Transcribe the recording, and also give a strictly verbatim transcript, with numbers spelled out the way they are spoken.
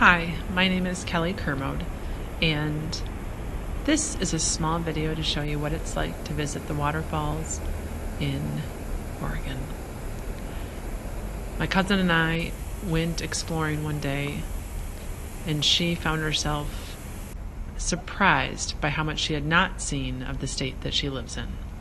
Hi, my name is Kelly Kermode, and this is a small video to show you what it's like to visit the waterfalls in Oregon. My cousin and I went exploring one day, and she found herself surprised by how much she had not seen of the state that she lives in.